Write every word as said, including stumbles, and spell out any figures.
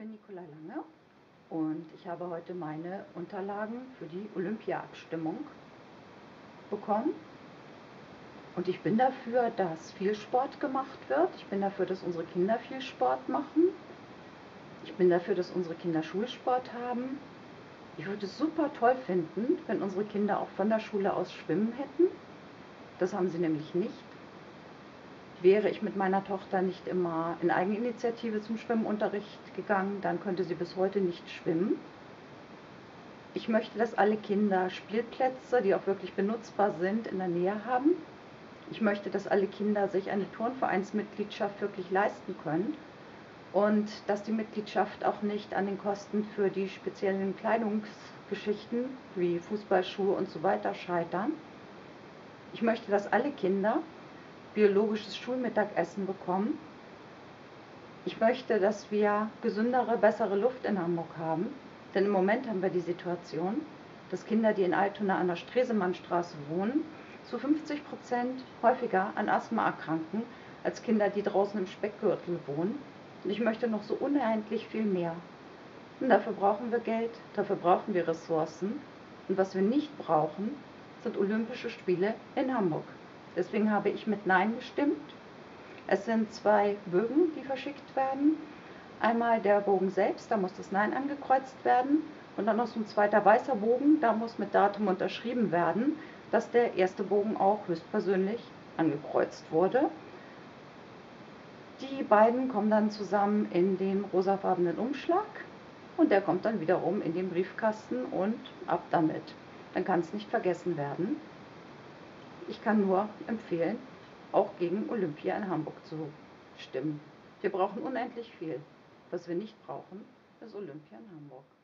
bin Nicola Lange und ich habe heute meine Unterlagen für die Olympia-Abstimmung bekommen. Und ich bin dafür, dass viel Sport gemacht wird. Ich bin dafür, dass unsere Kinder viel Sport machen. Ich bin dafür, dass unsere Kinder Schulsport haben. Ich würde es super toll finden, wenn unsere Kinder auch von der Schule aus schwimmen hätten. Das haben sie nämlich nicht. Wäre ich mit meiner Tochter nicht immer in Eigeninitiative zum Schwimmunterricht gegangen, dann könnte sie bis heute nicht schwimmen. Ich möchte, dass alle Kinder Spielplätze, die auch wirklich benutzbar sind, in der Nähe haben. Ich möchte, dass alle Kinder sich eine Turnvereinsmitgliedschaft wirklich leisten können und dass die Mitgliedschaft auch nicht an den Kosten für die speziellen Kleidungsgeschichten wie Fußballschuhe und so weiter scheitern. Ich möchte, dass alle Kinder biologisches Schulmittagessen bekommen. Ich möchte, dass wir gesündere, bessere Luft in Hamburg haben, denn im Moment haben wir die Situation, dass Kinder, die in Altona an der Stresemannstraße wohnen, zu fünfzig Prozent häufiger an Asthma erkranken als Kinder, die draußen im Speckgürtel wohnen. Und ich möchte noch so unendlich viel mehr. Und dafür brauchen wir Geld, dafür brauchen wir Ressourcen. Und was wir nicht brauchen, sind Olympische Spiele in Hamburg. Deswegen habe ich mit Nein gestimmt. Es sind zwei Bögen, die verschickt werden. Einmal der Bogen selbst, da muss das Nein angekreuzt werden. Und dann noch so ein zweiter weißer Bogen, da muss mit Datum unterschrieben werden, dass der erste Bogen auch höchstpersönlich angekreuzt wurde. Die beiden kommen dann zusammen in den rosafarbenen Umschlag und der kommt dann wiederum in den Briefkasten und ab damit. Dann kann es nicht vergessen werden. Ich kann nur empfehlen, auch gegen Olympia in Hamburg zu stimmen. Wir brauchen unendlich viel. Was wir nicht brauchen, ist Olympia in Hamburg.